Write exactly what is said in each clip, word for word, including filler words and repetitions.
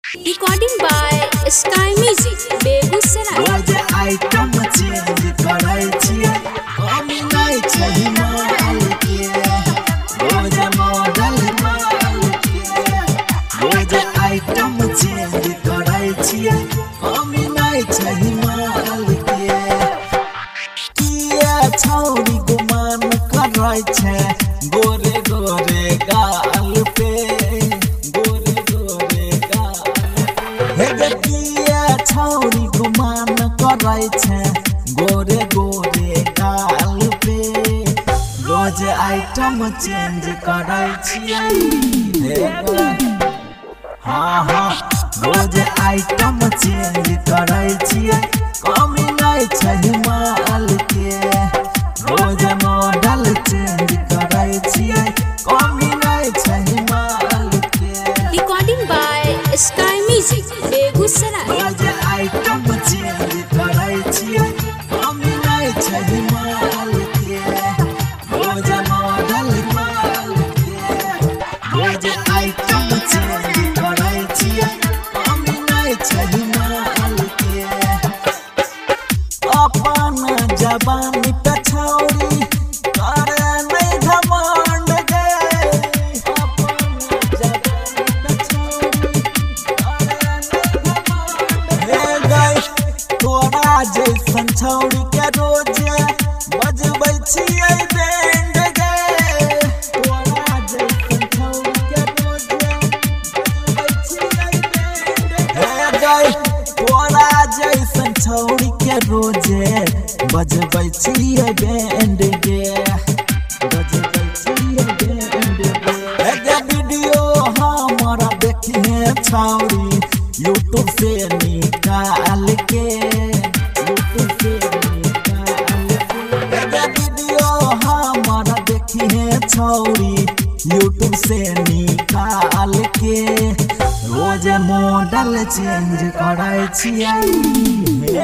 Recording by Sky Music, Begusara. रोज item change करै छियै, कमी नहीं छै माल के। रोज मॉडल माल के, रोज आइटम चेंज करै छियै, कमी नहीं छै माल के। किया छौरी गुमान करै छै गोरे गोरे गाल पे, गोरे गोरे गाल पे। हे किया छौरी गुमान करै छै गोरे गोरे गाल पे। रोज आइटम चेंज करै छियै, हाँ हाँ रोज आइटम चेंज करै छियै, कमी नहीं छै माल के। रोज मॉडल चेंज करै छियै, कमी नहीं छै माल के। Recording by Sky Music, Begusara. रोज आइटम चेंज करै छियै, कमी नहीं छै माल के। रोज मॉडल माल के, रोज आइटम चेंज करै छियै, कमी नहीं छै माल के। अपन जवानी पे छौरी करे नहीं घमंड गे, अपन जवानी पे छौरी करे नहीं घमंड हे गई। तोरा जैसन छौरी के रोजे बजबै छियै बैंड गे, तोरा जैसन छौरी के रोजे बजबै छियै बैंड हे गई। तोरा जैसन छौरी के रोजे बजबै छियै बैंड गे, बजबै छियै बैंड गे। एगे वीडियो हमारा देखिए छौरी यूट्यूब से निकाल के, यूट्यूब से निकाल के। एगे वीडियो हमारा देखिए छौरी यूट्यूब से निकाल के। रोज मॉडल चेंज करै छियै,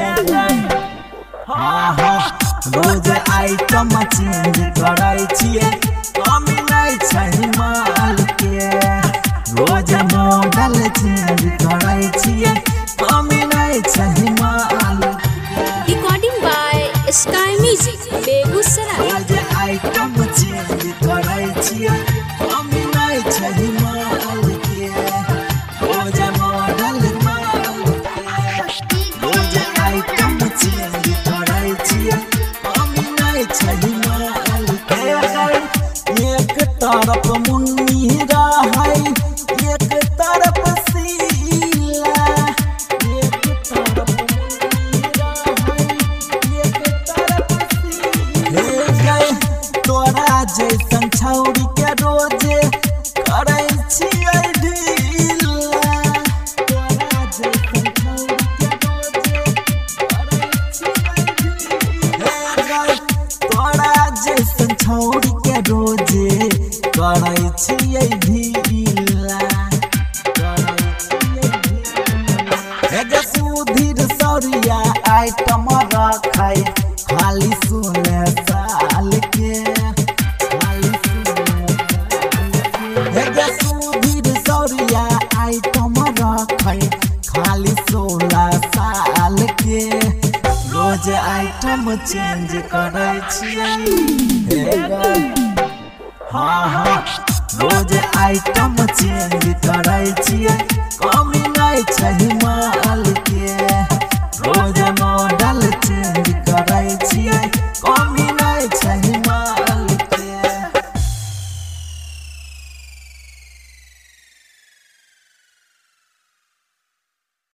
हाँ हाँ रोज आइटम चेंज करै छियै, कमी नहीं छै माल के। रोज मॉडल चेंज करै छियै, कमी नहीं छै माल के। Recording by Sky Music, Begusara. रोज आइटम चेंज करै छियै, कमी नहीं छै माल के। रोज मॉडल माल के, रोज आइटम चेंज करै छियै, कमी नहीं छै माल के। एक तरफ मुन्नी रहै, एक तरफ सीला, एक तरफ मुन्नी रहै, एक तरफ सीला। हे गई तोरा जैसन छौरी के रोजे करै छियै ढीला, तोरा जैसन छौरी के रोजे करै छियै ढीला। हे गई तोरा जैसन छौरी के रोजे करै छियै ढीला, करै छियै ढीला। हे गे सुधीर सौरिया आइटम रखै खाली सोलह साल के, खाली सोलह साल के। हे गे सुधीर सौरिया आइटम रखै खाली सोलह साल के। रोज आइटम चेंज करै छियै, हे गे हाँ हाँ रोज आइटम चेंज करै छियै, कमी नहीं छै